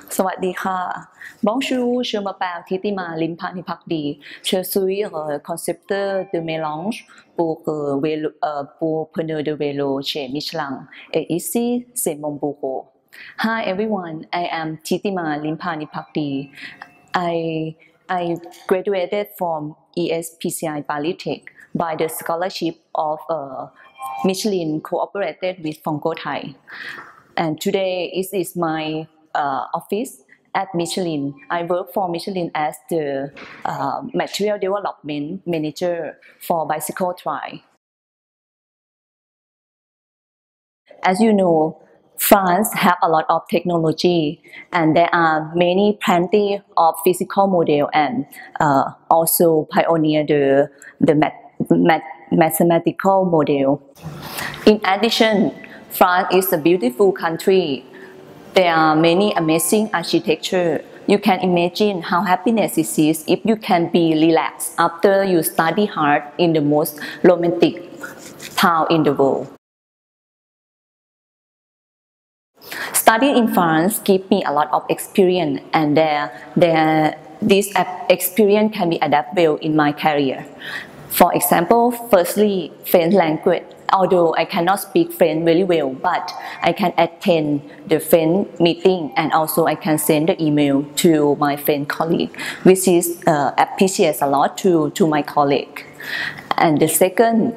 สวัสดีค่ะ Bonjour, je m'appelle Thitima Limpanipakdi. Je suis concepteur de mélange pour pneus de vélo chez Michelin. Et ici, c'est mon bureau. Hi everyone, I am Thitima Limpanipakdi. I graduated from ESPCI Polytech by the scholarship of Michelin cooperated with Fongo Thai. And today is my office at Michelin. I work for Michelin as the material development manager for bicycle tri. As you know, France have a lot of technology, and there are plenty of physical model, and also pioneer the mathematical model. In addition, France is a beautiful country. There are many amazing architecture. You can imagine how happiness it is if you can be relaxed after you study hard in the most romantic town in the world. Studying in France gave me a lot of experience, and this experience can be adapted well in my career. For example, firstly, French language. Although I cannot speak French very well, but I can attend the French meeting, and also I can send the email to my French colleague, which is appreciates a lot to my colleague. And the second,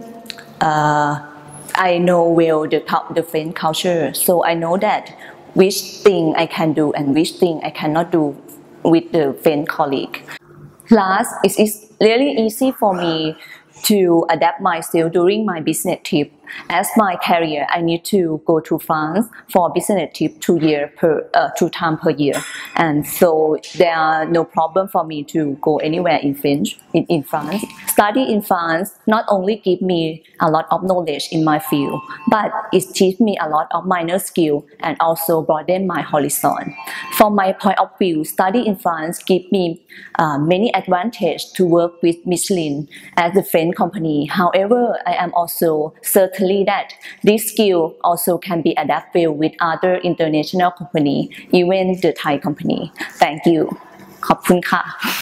I know well the French culture, so I know that which thing I can do and which thing I cannot do with the French colleague. Last, it is really easy for me to adapt myself during my business trip. As my career, I need to go to France for business trip 2 times per year, and so there are no problem for me to go anywhere in France. Study in France not only give me a lot of knowledge in my field, but it teach me a lot of minor skill and also broaden my horizon. From my point of view, study in France give me many advantages to work with Michelin as a French company. However, I am also certain that this skill also can be adapted with other international company, even the Thai company. Thank you. ขอบคุณค่ะ